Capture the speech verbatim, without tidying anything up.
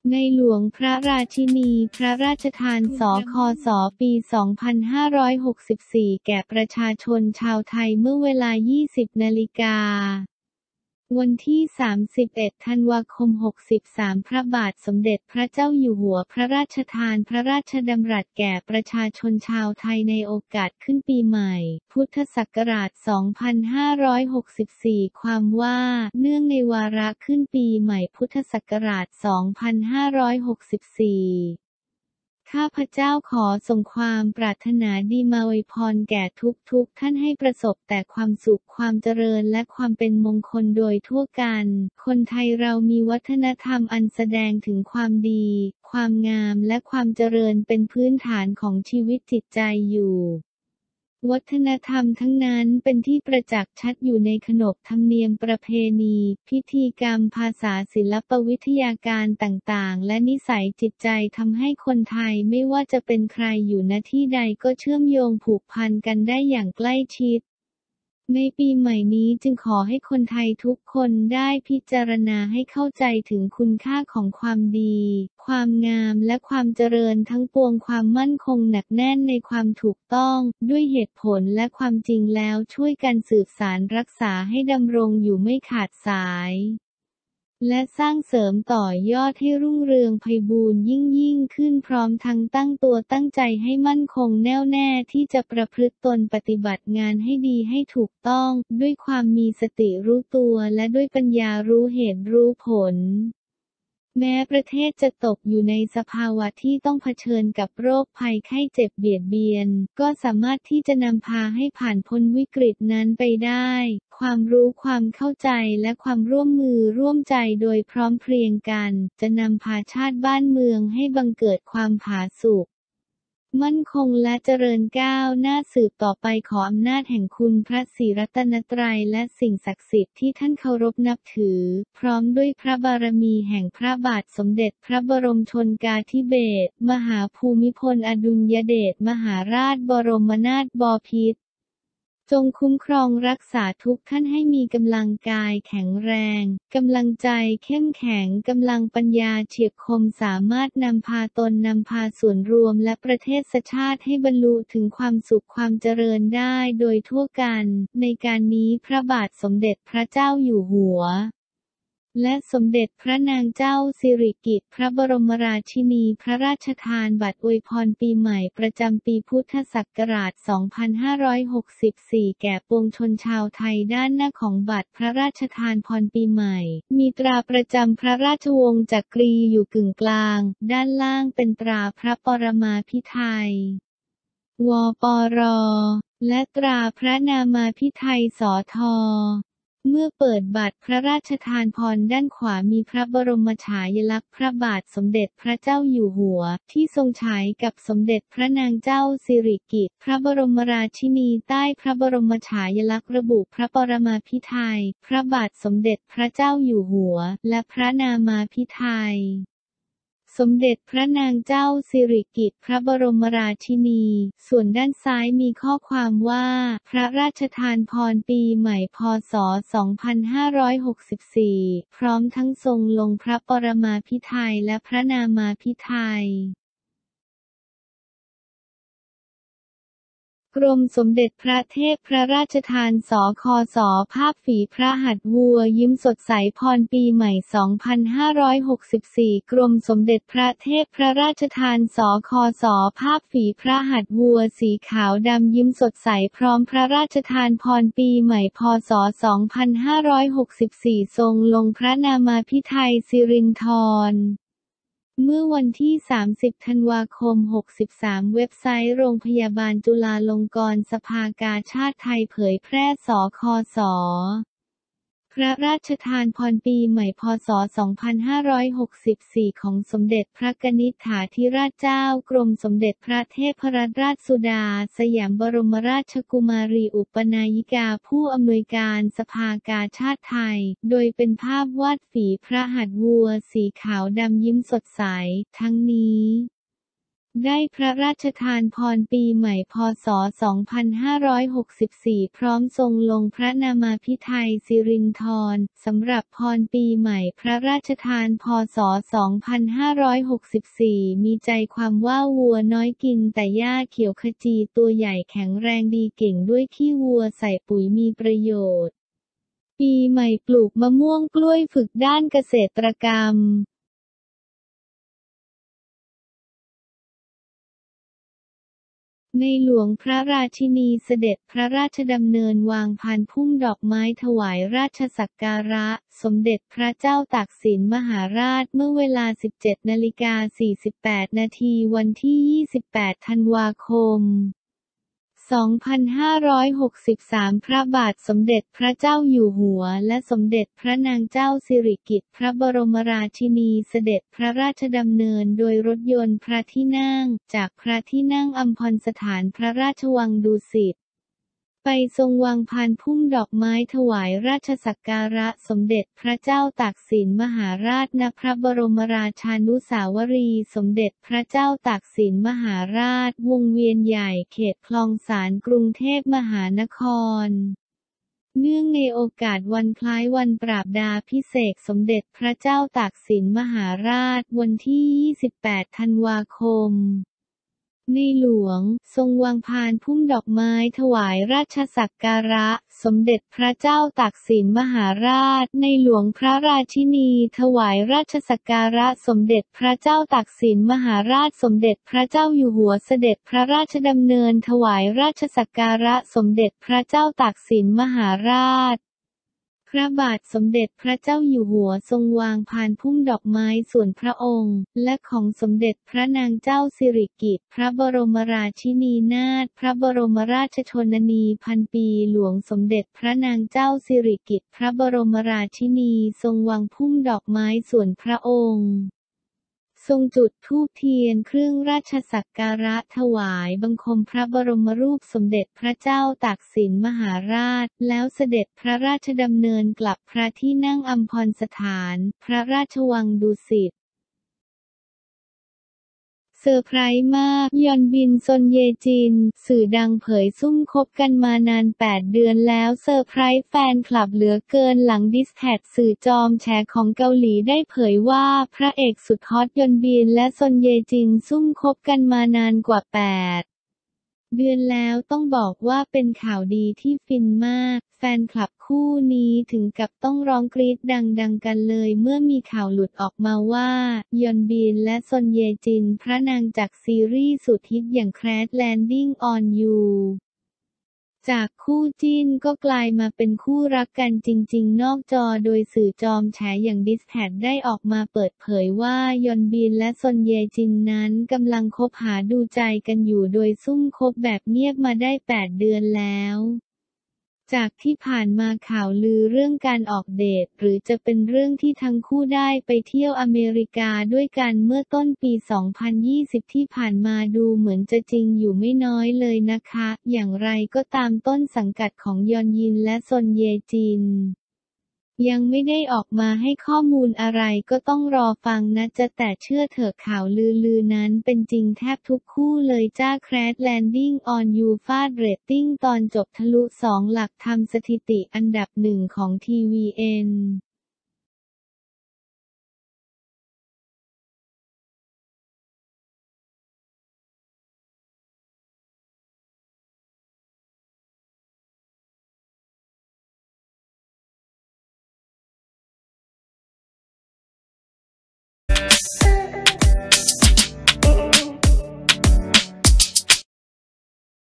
ในหลวงพระราชินีพระราชทานสคสปี สองพันห้าร้อยหกสิบสี่ แก่ประชาชนชาวไทยเมื่อเวลา ยี่สิบ นาฬิกาวันที่ สามสิบเอ็ด ธันวาคม หกสิบสาม พระบาทสมเด็จพระเจ้าอยู่หัวพระราชทานพระราชดำรัสแก่ประชาชนชาวไทยในโอกาสขึ้นปีใหม่ พุทธศักราช สองพันห้าร้อยหกสิบสี่ ความว่า เนื่องในวาระขึ้นปีใหม่พุทธศักราช สองพันห้าร้อยหกสิบสี่ข้าพเจ้าขอส่งความปรารถนาดีมาอวยพรแก่ทุกๆท่านให้ประสบแต่ความสุขความเจริญและความเป็นมงคลโดยทั่วกัน คนไทยเรามีวัฒนธรรมอันแสดงถึงความดี ความงามและความเจริญเป็นพื้นฐานของชีวิตจิตใจอยู่วัฒนธรรมทั้งนั้นเป็นที่ประจักษ์ชัดอยู่ในขนบธรรมเนียมประเพณีพิธีกรรมภาษาศิลปวิทยาการต่างๆและนิสัยจิตใจทำให้คนไทยไม่ว่าจะเป็นใครอยู่ณที่ใดก็เชื่อมโยงผูกพันกันได้อย่างใกล้ชิดในปีใหม่นี้จึงขอให้คนไทยทุกคนได้พิจารณาให้เข้าใจถึงคุณค่าของความดี ความงามและความเจริญทั้งปวงความมั่นคงหนักแน่นในความถูกต้องด้วยเหตุผลและความจริงแล้วช่วยกันสืบสานรักษาให้ดำรงอยู่ไม่ขาดสายและสร้างเสริมต่อยอดให้รุ่งเรืองไพบูลย์ยิ่งยิ่งขึ้นพร้อมทั้งตั้งตัวตั้งใจให้มั่นคงแน่วแน่ที่จะประพฤติตนปฏิบัติงานให้ดีให้ถูกต้องด้วยความมีสติรู้ตัวและด้วยปัญญารู้เหตุรู้ผลแม้ประเทศจะตกอยู่ในสภาวะที่ต้องเผชิญกับโรคภัยไข้เจ็บเบียดเบียนก็สามารถที่จะนำพาให้ผ่านพ้นวิกฤตนั้นไปได้ความรู้ความเข้าใจและความร่วมมือร่วมใจโดยพร้อมเพรียงกันจะนำพาชาติบ้านเมืองให้บังเกิดความผาสุกมั่นคงและเจริญก้าวหน้าสืบต่อไปขออำนาจแห่งคุณพระศรีรัตนตรัยและสิ่งศักดิ์สิทธิ์ที่ท่านเคารพนับถือพร้อมด้วยพระบารมีแห่งพระบาทสมเด็จพระบรมชนกาธิเบศรมหาภูมิพลอดุลยเดชมหาราชบรมนาถบพิตรจงคุ้มครองรักษาทุกท่านให้มีกำลังกายแข็งแรงกำลังใจเข้มแข็งกำลังปัญญาเฉียบคมสามารถนำพาตนนำพาส่วนรวมและประเทศชาติให้บรรลุถึงความสุขความเจริญได้โดยทั่วกันในการนี้พระบาทสมเด็จพระเจ้าอยู่หัวและสมเด็จพระนางเจ้าสิริกิติ์พระบรมราชินีพระราชทานบัตรอวยพรปีใหม่ประจำปีพุทธศักราช สองพันห้าร้อยหกสิบสี่ แก่ปวงชนชาวไทยด้านหน้าของบัตรพระราชทานพรปีใหม่มีตราประจำพระราชวงศ์จักรีอยู่กึ่งกลางด้านล่างเป็นตราพระปรมาภิไธยวปรและตราพระนามาภิไธยสทเมื่อเปิดบัตรพระราชทานพรด้านขวามีพระบรมฉายาลักษณ์พระบาทสมเด็จพระเจ้าอยู่หัวที่ทรงฉายกับสมเด็จพระนางเจ้าสิริกิติ์พระบรมราชินีใต้พระบรมฉายาลักษณ์ระบุพระปรมาภิไธยพระบาทสมเด็จพระเจ้าอยู่หัวและพระนามาภิไธยสมเด็จพระนางเจ้าสิริกิติ์พระบรมราชินีส่วนด้านซ้ายมีข้อความว่าพระราชทานพรปีใหม่พ.ศ. สองพันห้าร้อยหกสิบสี่ พร้อมทั้งทรงลงพระปรมาภิไธยและพระนามาภิไธยกรมสมเด็จพระเทพพระราชทานสคสภาพฝีพระหัตถ์วัวยิ้มสดใสพรปีใหม่ สองพันห้าร้อยหกสิบสี่ กรมสมเด็จพระเทพพระราชทานสคสภาพฝีพระหัตถ์วัวสีขาวดำยิ้มสดใสพร้อมพระราชทานพรปีใหม่พ.ศ. สองพันห้าร้อยหกสิบสี่ ทรงลงพระนามาภิไธยสิรินธรเมื่อวันที่ สามสิบ ธันวาคม หกสิบสาม เว็บไซต์โรงพยาบาลจุฬาลงกรณ์สภากาชาดไทยเผยแพร่สคสพระราชทานพรปีใหม่พ.ศ. สองพันห้าร้อยหกสิบสี่ ของสมเด็จพระกนิษฐาธิราชเจ้ากรมสมเด็จพระเทพรัตนราชสุดาสยามบรมราชกุมารีอุปนายิกาผู้อำนวยการสภากาชาดไทยโดยเป็นภาพวาดฝีพระหัตถ์วัวสีขาวดำยิ้มสดใสทั้งนี้ได้พระราชทานพรปีใหม่พ.ศ. สองพันห้าร้อยหกสิบสี่ พร้อมทรงลงพระนามาภิไธยสิรินธรสำหรับพรปีใหม่พระราชทานพ.ศ. สองพันห้าร้อยหกสิบสี่ มีใจความว่าวัวน้อยกินแต่หญ้าเขียวขจีตัวใหญ่แข็งแรงดีเก่งด้วยขี้วัวใส่ปุ๋ยมีประโยชน์ ปีใหม่ปลูกมะม่วงกล้วยฝึกด้านเกษตรกรรมในหลวงพระราชินีเสด็จพระราชดำเนินวางพานพุ่มดอกไม้ถวายราชสักการะสมเด็จพระเจ้าตากสินมหาราชเมื่อเวลา สิบเจ็ดนาฬิกาสี่สิบแปด นาทีวันที่ ยี่สิบแปด ธันวาคม สองพันห้าร้อยหกสิบสาม พระบาทสมเด็จพระเจ้าอยู่หัวและสมเด็จพระนางเจ้าสิริกิติ์พระบรมราชินีเสด็จพระราชดำเนินโดยรถยนต์พระที่นั่งจากพระที่นั่งอัมพรสถานพระราชวังดุสิตไปทรงวางพานพุ่มดอกไม้ถวายราชสักการะสมเด็จพระเจ้าตากสินมหาราชณพระบรมราชานุสาวรีย์สมเด็จพระเจ้าตากสินมหาราชวงเวียนใหญ่เขตคลองสานกรุงเทพมหานครเนื่องในโอกาสวันคล้ายวันปราบดาภิเษกสมเด็จพระเจ้าตากสินมหาราชวันที่ ยี่สิบแปด ธันวาคมในหลวงทรงวางพานพุ่มดอกไม้ถวายราชสักการะสมเด็จพระเจ้าตากสินมหาราชในหลวงพระราชินีถวายราชสักการะสมเด็จพระเจ้าตากสินมหาราชสมเด็จพระเจ้าอยู่หัวเสด็จพระราชดำเนินถวายราชสักการะสมเด็จพระเจ้าตากสินมหาราชพระบาทสมเด็จพระเจ้าอยู่หัวทรงวางพานพุ่มดอกไม้ส่วนพระองค์และของสมเด็จพระนางเจ้าสิริกิติ์พระบรมราชินีนาถพระบรมราชชนนีพันปีหลวงสมเด็จพระนางเจ้าสิริกิติ์พระบรมราชินีทรงวางพุ่มดอกไม้ส่วนพระองค์ทรงจุดธูปเทียนเครื่องราชสักการะถวายบังคมพระบรมรูปสมเด็จพระเจ้าตากสินมหาราชแล้วเสด็จพระราชดำเนินกลับพระที่นั่งอัมพรสถานพระราชวังดุสิตเซอร์ไพรส์มากยอนบินซอนเยจินสื่อดังเผยซุ่มคบกันมานานแปดเดือนแล้วเซอร์ไพรส์แฟนคลับเหลือเกินหลังดิสแท็กสื่อจอมแฉของเกาหลีได้เผยว่าพระเอกสุดฮอตยอนบินและซอนเยจินซุ่มคบกันมานานกว่าแปดเดือนแล้วต้องบอกว่าเป็นข่าวดีที่ฟินมากแฟนคลับคู่นี้ถึงกับต้องร้องกรี๊ดดังๆกันเลยเมื่อมีข่าวหลุดออกมาว่ายอนบินและซอนเยจินพระนางจากซีรีส์สุดฮิตอย่าง Crash Landing on You จากคู่จิ้นก็กลายมาเป็นคู่รักกันจริงๆนอกจอโดยสื่อจอมแฉอย่างดิสแท็กได้ออกมาเปิดเผยว่ายอนบินและซอนเยจินนั้นกำลังคบหาดูใจกันอยู่โดยซุ่มคบแบบเงียบมาได้แปดเดือนแล้วจากที่ผ่านมาข่าวลือเรื่องการออกเดทหรือจะเป็นเรื่องที่ทั้งคู่ได้ไปเที่ยวอเมริกาด้วยกันเมื่อต้นปี สองพันยี่สิบ ที่ผ่านมาดูเหมือนจะจริงอยู่ไม่น้อยเลยนะคะอย่างไรก็ตามต้นสังกัดของยอนยินและซอนเยจินยังไม่ได้ออกมาให้ข้อมูลอะไรก็ต้องรอฟังนะจ๊ะแต่เชื่อเถอะข่าวลือๆนั้นเป็นจริงแทบทุกคู่เลยจ้า Crash Landing on You ฟาดเรตติ้งตอนจบทะลุสองหลักทำสถิติอันดับหนึ่งของ ที วี เอ็น